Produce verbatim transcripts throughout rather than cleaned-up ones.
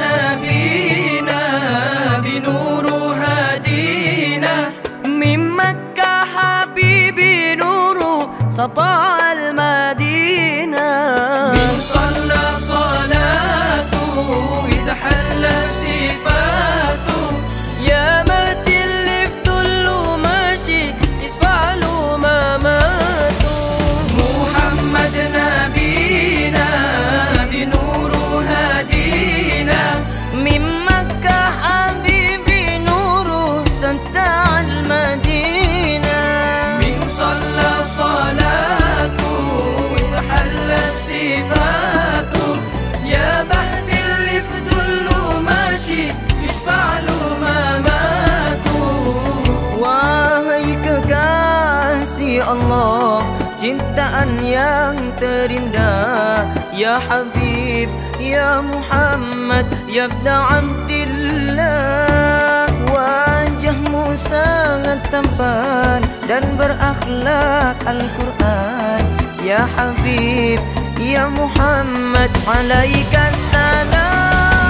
نبينا بنور هدينا من مكة حبيبي نور سطع المدينة من صلى صلاته إذا حل صفاته يا مهدي اللي في دله ماشي يشفع له ما ماتوا محمد نبينا بنور هدينا من مكة حبيبي نور سطع المدينة من صلى صلاته إذا حل صفاته يا مهدي اللي في دله ماشي يشفع له ما ماتوا. Wahai kekasih Allah, cintaan yang terindah, ya Habib, ya Muhammad, ya Ibn Abdillah. Wajahmu sangat tampan dan berakhlak Al-Quran, ya Habib, ya Muhammad, alaika salam.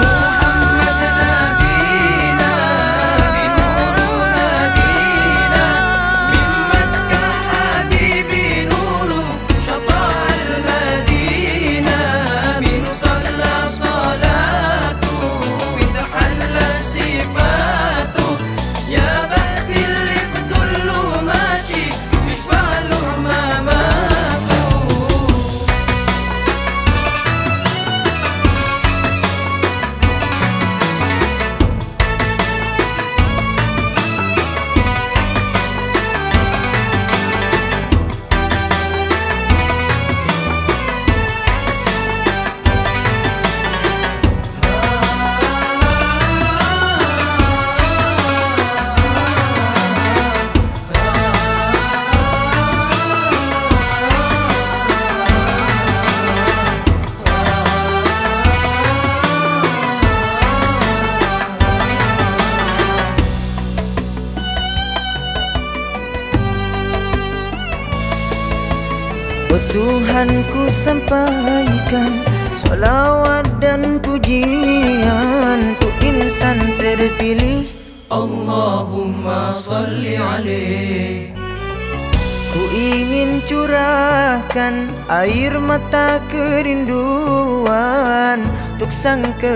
Oh Tuhan, ku sampaikan salawat dan pujian untuk insan terpilih, Allahumma salli alaih. Ku ingin curahkan air mata kerinduan untuk sang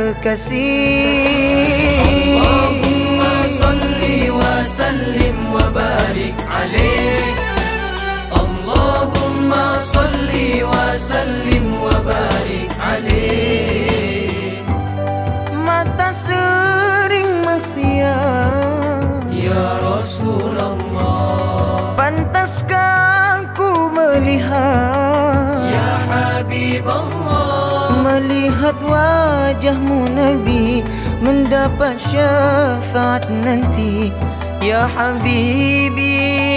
kekasih. Allahumma salli wa sallim wa barik alaih. Allahumma salli wa sallim wa barik alaih. Mata sering maksiat, ya Rasulullah, pantaskah ku melihat, ya Habib Allah, melihat wajahmu Nabi, mendapat syafaat nanti, ya Habibi,